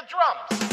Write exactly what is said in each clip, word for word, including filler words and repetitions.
the drums.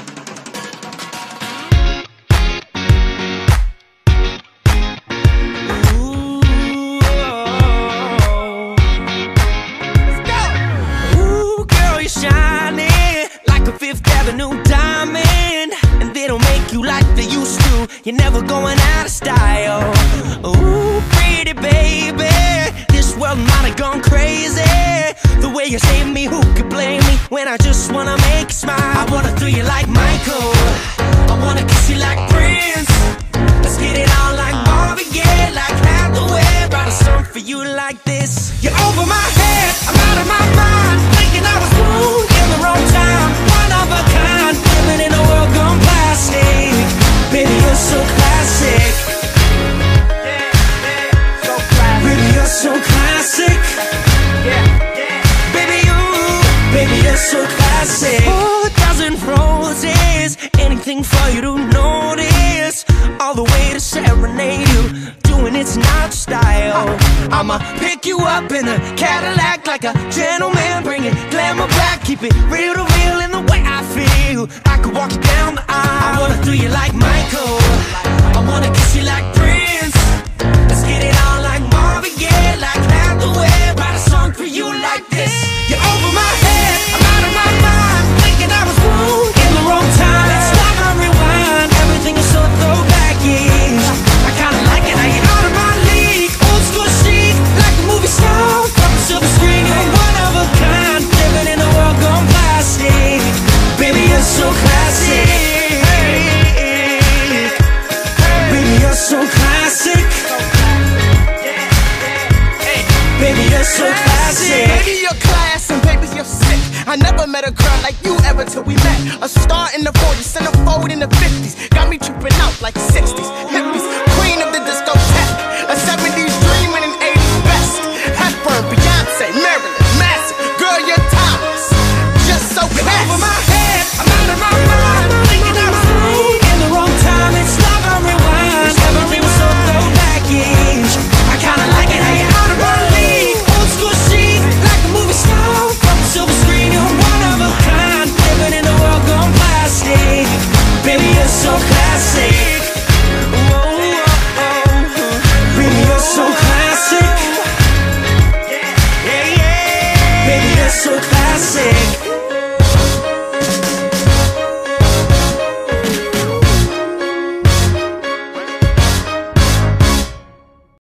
Fifth Avenue diamond, and they don't make you like they used to. You're never going out of style. Ooh, pretty baby, this world might have gone crazy. The way you save me, who could blame me when I just wanna make you smile? I wanna throw you like Michael, I wanna kiss you like Prince. Let's get it on like Marvin Gaye, like Hathaway. Write a song for you like this. You're over my head, I'm out of my mind, thinking I was born in the wrong time. Of a kind, living in a world gone plastic. Baby, you're so classic. Yeah, yeah, so classic. Baby, you're so classic. Yeah, yeah. Baby, you, baby, you're so classic. Oh, a dozen roses, anything for you to notice. All the way to serenade you, doing it's not style. I'ma pick you up in a Cadillac like a gentleman, bring it glamour back, keep it real to real in the way I feel. I could walk you down the aisle. I wanna throw you like Michael, I wanna kiss you like Prince. Let's get it on like Marvin Gaye, like Hathaway. Write a song for you like this. You're over my head, I'm out of my mind, thinking I was wrong in the wrong time. Let's stop and rewind, everything is so throwback-ish. I kinda like it how you're out of my league, old school chic, like a movie star, from the silver screen. You're one of a kind, living in a world gone plastic. Baby, you're so classic. Baby, you're so classic. Baby, you're so classic. Baby, you're class and baby, you're sick. I never met a girl like you ever till we met. A star in the forties, centerfold in the fifties. Got me tripping out like sixties. Hit me